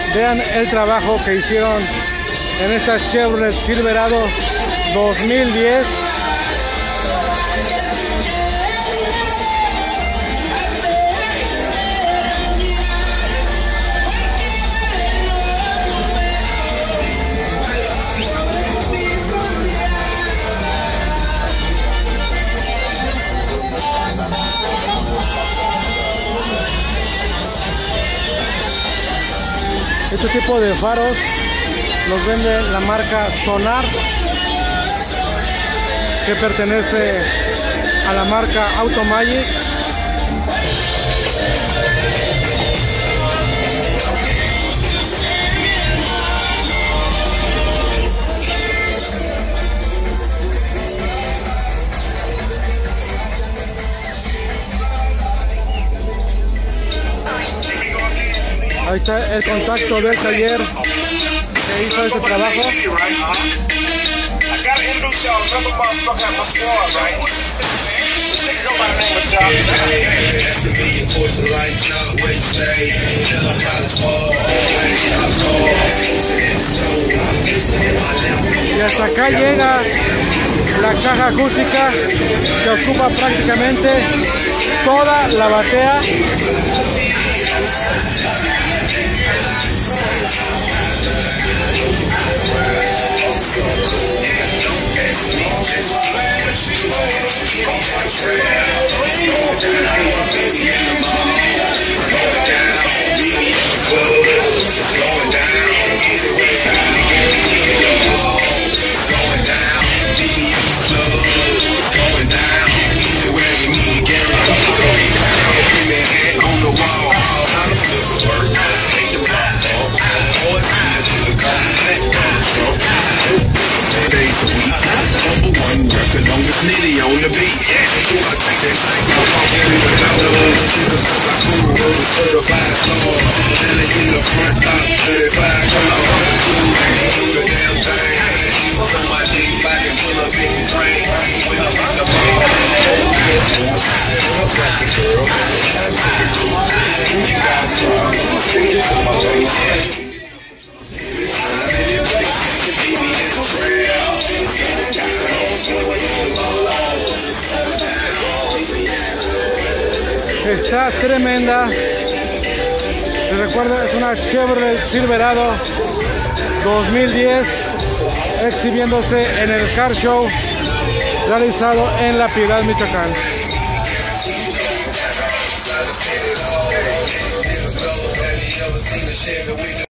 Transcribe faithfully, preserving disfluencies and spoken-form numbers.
Vean el trabajo que hicieron en esta Chevrolet Silverado dos mil diez. Este tipo de faros los vende la marca Sonar, que pertenece a la marca Automagic. Ahí está el contacto del taller que hizo ese trabajo. Y hasta acá llega la caja acústica que ocupa prácticamente toda la batea. On the beat, yeah. I take that thing certified star, and in the front top, thirty-five colors. Do the damn thing. So my dick body full of big brain. When I rock the ball, girl, you got to see it from my face. Está tremenda. Se recuerda, es una Chevrolet Silverado dos mil diez, exhibiéndose en el Car Show realizado en La Piedad, Michoacán.